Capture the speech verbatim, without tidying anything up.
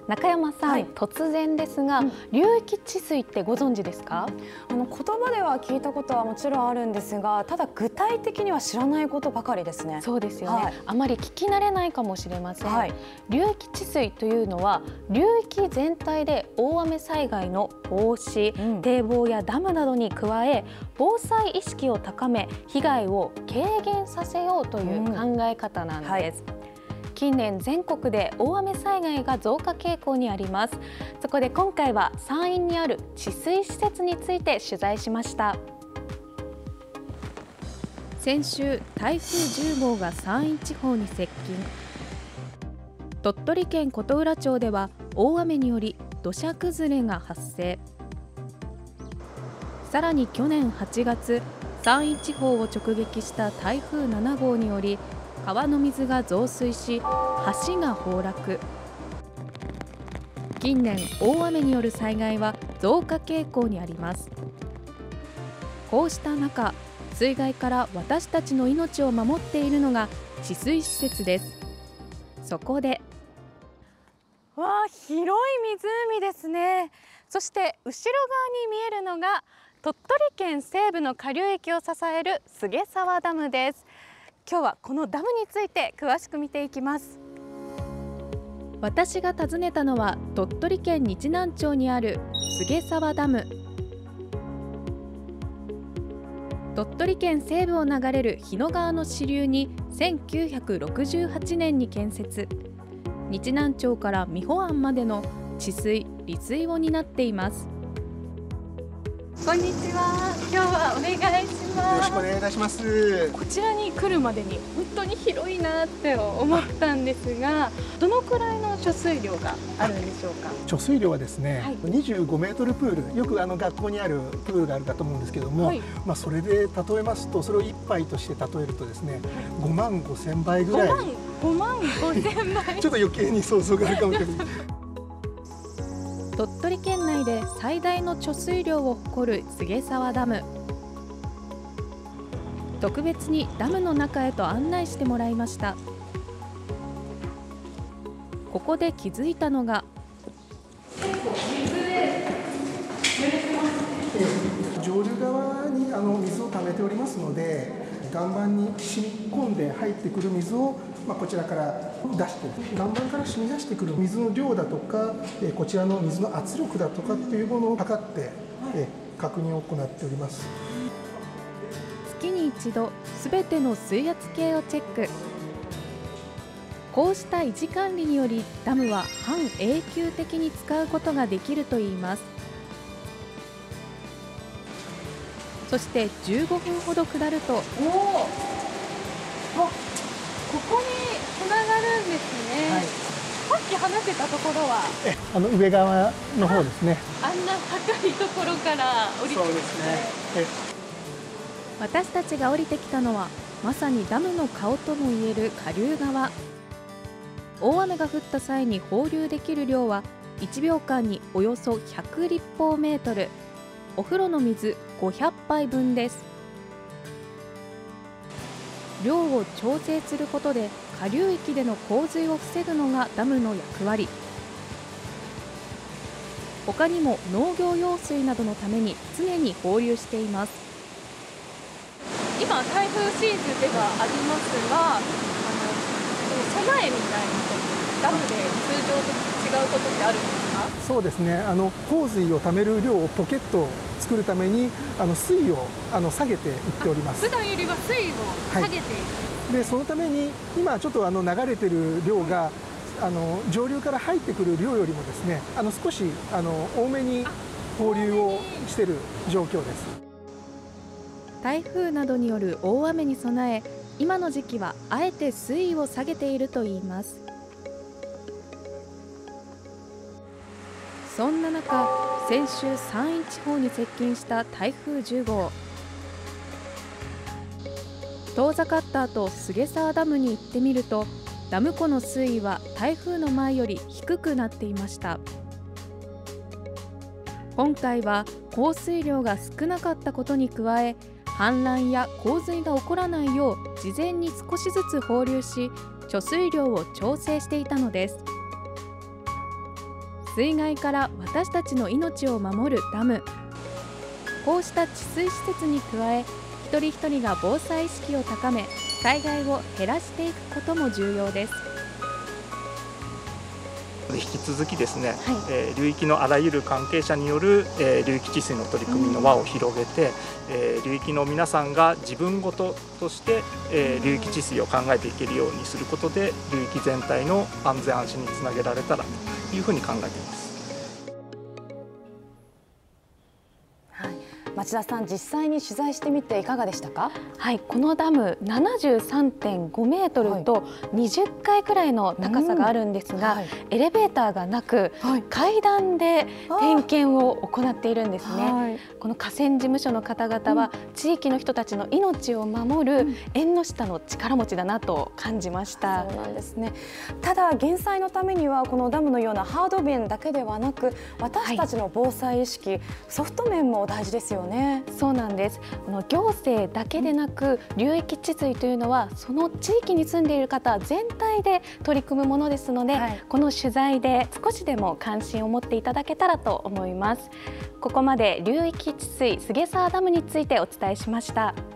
中山さん、はい、突然ですが、うん、流域治水ってご存知ですか？ あの言葉では聞いたことはもちろんあるんですが、ただ具体的には知らないことばかりですね。 そうですよね、はい、あまり聞き慣れないかもしれません、はい、流域治水というのは流域全体で大雨災害の防止、うん、堤防やダムなどに加え防災意識を高め被害を軽減させようという考え方なんです、うん、はい。近年全国で大雨災害が増加傾向にあります。そこで今回は山陰にある治水施設について取材しました。先週、台風じゅう号が山陰地方に接近。鳥取県琴浦町では大雨により土砂崩れが発生。さらに去年はちがつ、山陰地方を直撃した台風なな号により川の水が増水し、橋が崩落。近年、大雨による災害は増加傾向にあります。こうした中、水害から私たちの命を守っているのが治水施設です。そこで、 わあ、広い湖ですね。そして後ろ側に見えるのが鳥取県西部の下流域を支える菅沢ダムです。今日はこのダムについて詳しく見ていきます。 私が訪ねたのは鳥取県日南町にある菅沢ダム。鳥取県西部を流れる日野川の支流にせんきゅうひゃくろくじゅうはちねんに建設。日南町から美保湾までの治水・利水を担っています。 こんにちは。今日はお願いします。 よろしくお願いいたします。 こちらに来るまでに本当に広いなって思ったんですが、どのくらいの貯水量があるんでしょうか？ 貯水量はですね、はい、にじゅうごメートルプール、よくあの学校にあるプールがあるかと思うんですけども、はい、まあそれで例えますと、それを一杯として例えるとですね、ごまんごせんばいぐらい。 ごまんごせんばい。 ちょっと余計に想像があるかもしれない。 鳥取県内で最大の貯水量を誇る菅沢ダム。特別にダムの中へと案内してもらいました。ここで気づいたのが、 上流側にあの水を溜めておりますので、岩盤に染み込んで入ってくる水を、まあ、こちらから出して岩盤から染み出してくる水の量だとか、えこちらの水の圧力だとかっていうものを測って、え確認を行っております。 月に一度すべての水圧計をチェック。こうした維持管理によりダムは半永久的に使うことができるといいます。そしてじゅうごふんほど下ると、おお、あ、 ここにつながるんですね、はい、さっき話してたところはえあの上側の方ですね。 あんな高いところから降りてきて、そうですね。え私たちが降りてきたのはまさにダムの顔ともいえる下流側。大雨が降った際に放流できる量はいちびょうかんにおよそひゃく立方メートル、お風呂の水ごひゃっぱいぶんです。量を調整することで下流域での洪水を防ぐのがダムの役割。他にも農業用水などのために常に放流しています。 今台風シーズンではありますが、あの備えみたいなことダムで通常と違うことってあるんですか？ そうですね、あの洪水をためる量をポケットを作るためにあの水位をあの下げていっております。 普段よりは水位を下げている、 はい、でそのために今ちょっとあの流れてる量があの上流から入ってくる量よりもですね、あの少しあの多めに放流をしている状況です。 台風などによる大雨に備え、今の時期はあえて水位を下げているといいます。そんな中、先週山陰地方に接近した台風じゅう号。遠ざかった後、菅沢ダムに行ってみると、ダム湖の水位は台風の前より低くなっていました。今回は降水量が少なかったことに加え、氾濫や洪水が起こらないよう事前に少しずつ放流し、貯水量を調整していたのです。 水害から私たちの命を守るダム。こうした治水施設に加え、一人一人が防災意識を高め、災害を減らしていくことも重要です。 引き続きですね、 はい、 えー、流域のあらゆる関係者による、えー、流域治水の取り組みの輪を広げて、うん、えー、流域の皆さんが自分ごととして、えー、流域治水を考えていけるようにすることで、流域全体の安全安心につなげられたらというふうに考えています。 町田さん、実際に取材してみていかがでしたか？ はい、このダム ななじゅうさんてんごメートルとにじゅっかいくらいの高さがあるんですが、はい、エレベーターがなく、はい、階段で点検を行っているんですね。はい、この河川事務所の方々は、うん、地域の人たちの命を守る縁の下の力持ちだなと感じました。 そうなんですね。ただ減災のためにはこのダムのようなハード面だけではなく、私たちの防災意識、はい、ソフト面も大事ですよね。 そうなんです。この行政だけでなく、流域治水というのはその地域に住んでいる方全体で取り組むものですので、はい、この取材で少しでも関心を持っていただけたらと思います。ここまで流域治水菅沢ダムについてお伝えしました。